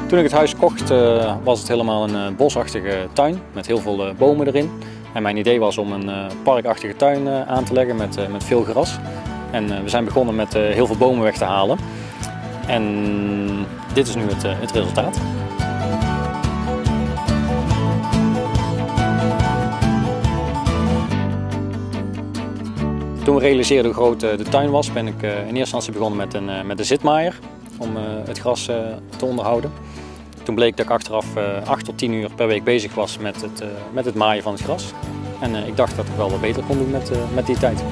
Toen ik het huis kocht was het helemaal een bosachtige tuin met heel veel bomen erin. En mijn idee was om een parkachtige tuin aan te leggen met veel gras. En we zijn begonnen met heel veel bomen weg te halen. En dit is nu het resultaat. Toen we realiseerden hoe groot de tuin was, ben ik in eerste instantie begonnen met een zitmaaier om het gras te onderhouden. Toen bleek dat ik achteraf 8 tot 10 uur per week bezig was met het maaien van het gras. En ik dacht dat ik wel wat beter kon doen met die tijd.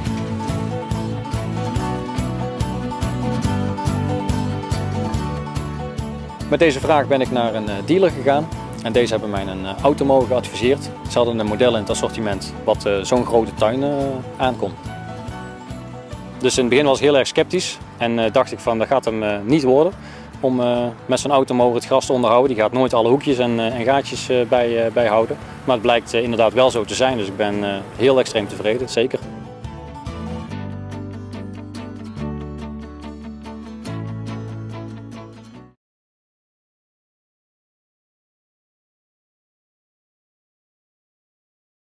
Met deze vraag ben ik naar een dealer gegaan en deze hebben mij een Automo geadviseerd. Ze hadden een model in het assortiment wat zo'n grote tuin aankon. Dus in het begin was ik heel erg sceptisch en dacht ik van dat gaat hem niet worden om met zo'n Automo het gras te onderhouden. Die gaat nooit alle hoekjes en gaatjes bijhouden. Maar het blijkt inderdaad wel zo te zijn, dus ik ben heel extreem tevreden, zeker.